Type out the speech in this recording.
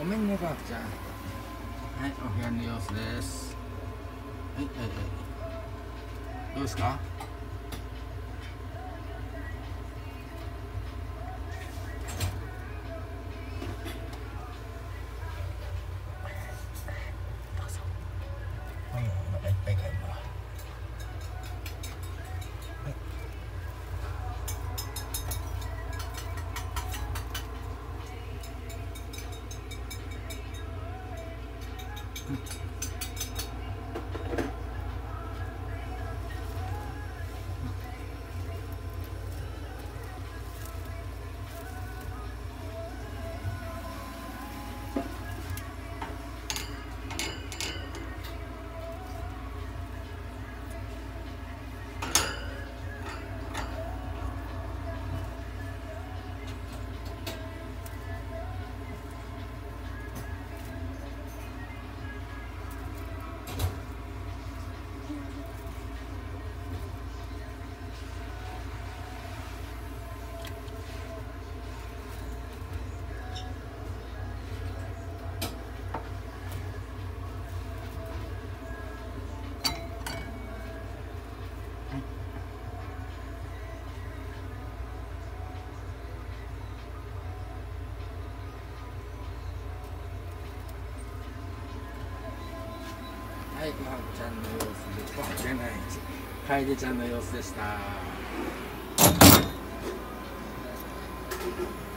ごめんね、ばあちゃん。はい、お部屋の様子です。はい、はい、はい。どうですか？どうぞ。お腹いっぱいかい、今。はい。うん。はい、まーちゃんの様子で、楓ちゃんの様子でした。